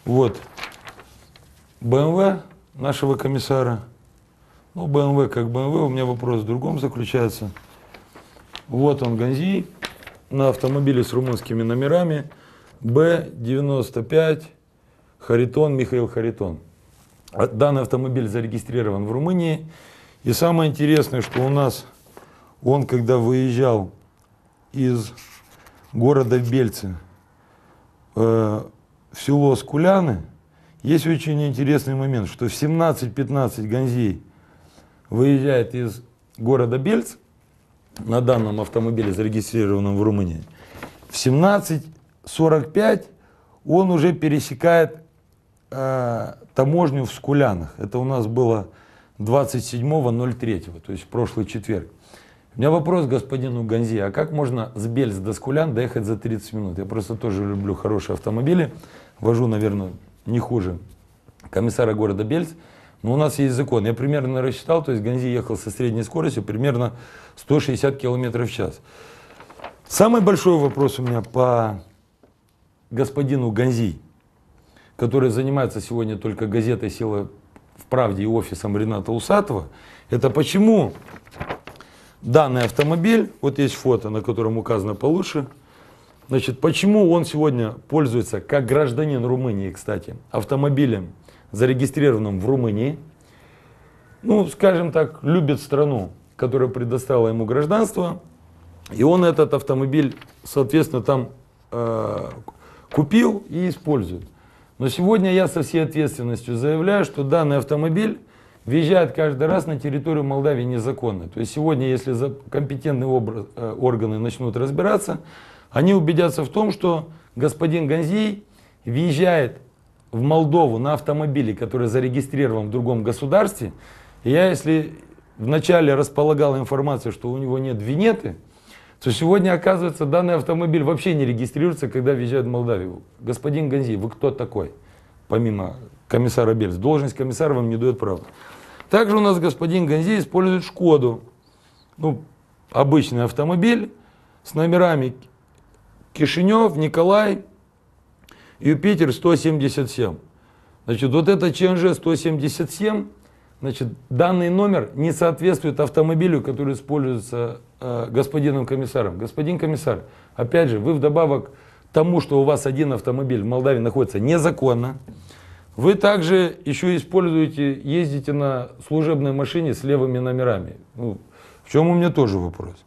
Вот БМВ нашего комиссара. Ну, БМВ как БМВ, у меня вопрос в другом заключается. Вот он, Ганзий, на автомобиле с румынскими номерами, Б-95, Харитон, Михаил Харитон. Данный автомобиль зарегистрирован в Румынии. И самое интересное, что у нас он, когда выезжал из города Бельцы в село Скуляны, есть очень интересный момент, что в 17:15 Ганзий выезжает из города Бельц на данном автомобиле, зарегистрированном в Румынии. В 17:45 он уже пересекает таможню в Скулянах. Это у нас было 27.03, то есть в прошлый четверг. У меня вопрос к господину Ганзи: а как можно с Бельц до Скулян доехать за 30 минут? Я просто тоже люблю хорошие автомобили, вожу, наверное, не хуже комиссара города Бельц, но у нас есть закон. Я примерно рассчитал, то есть Ганзи ехал со средней скоростью примерно 160 км в час. Самый большой вопрос у меня по господину Ганзи, который занимается сегодня только газетой «Сила в правде» и офисом Рената Усатова, это почему данный автомобиль, вот есть фото, на котором указано получше, значит, почему он сегодня пользуется, как гражданин Румынии, кстати, автомобилем, зарегистрированным в Румынии, ну, скажем так, любит страну, которая предоставила ему гражданство, и он этот автомобиль, соответственно, там купил и использует. Но сегодня я со всей ответственностью заявляю, что данный автомобиль въезжает каждый раз на территорию Молдавии незаконно. То есть сегодня, если компетентные органы начнут разбираться, они убедятся в том, что господин Ганзий въезжает в Молдову на автомобиле, который зарегистрирован в другом государстве. И я, если вначале располагал информацией, что у него нет винеты, то сегодня, оказывается, данный автомобиль вообще не регистрируется, когда въезжает в Молдавию. Господин Ганзий, вы кто такой? Помимо комиссара Бельц. Должность комиссара вам не дает права. Также у нас господин Ганзий использует Шкоду. Ну, обычный автомобиль с номерами Кишинев, Николай, Юпитер 177. Значит, вот это ЧНЖ 177, значит, данный номер не соответствует автомобилю, который используется господином комиссаром. Господин комиссар, опять же, вы вдобавок к тому, что у вас один автомобиль в Молдавии находится незаконно, вы также еще используете, ездите на служебной машине с левыми номерами. Ну, в чем у меня тоже вопрос.